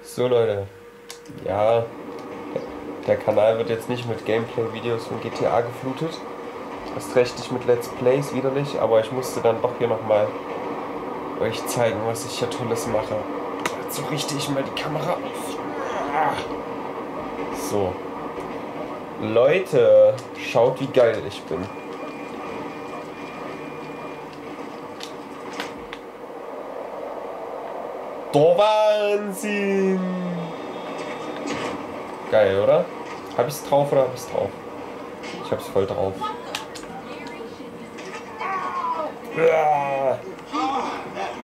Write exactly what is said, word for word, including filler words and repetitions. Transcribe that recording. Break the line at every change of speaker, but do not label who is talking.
So Leute, ja, der Kanal wird jetzt nicht mit Gameplay-Videos von G T A geflutet. Erst recht nicht mit Let's Plays, widerlich, aber ich musste dann doch hier nochmal euch zeigen, was ich hier Tolles mache. Jetzt so richte ich mal die Kamera auf. So. Leute, schaut wie geil ich bin. Der Wahnsinn! Geil, oder? Hab ich's drauf oder hab ich's drauf? Ich hab's voll drauf. Ja.